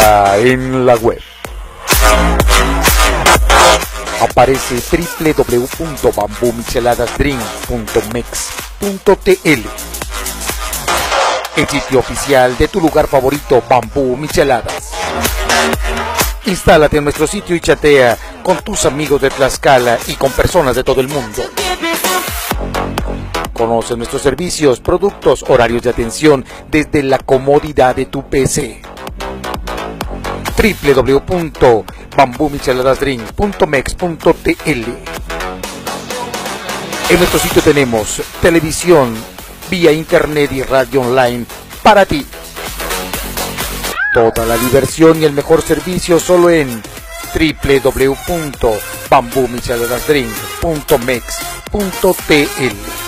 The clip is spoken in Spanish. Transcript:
Búscala en la web. Aparece www.bambumicheladasdrink.mex.tl, el sitio oficial de tu lugar favorito, Bambú Micheladas. Instálate en nuestro sitio y chatea con tus amigos de Tlaxcala y con personas de todo el mundo. Conoce nuestros servicios, productos, horarios de atención desde la comodidad de tu PC. www.bambumicheladasdrink.mex.tl. En nuestro sitio tenemos televisión, vía internet y radio online para ti. Toda la diversión y el mejor servicio solo en www.bambumicheladasdrink.mex.tl.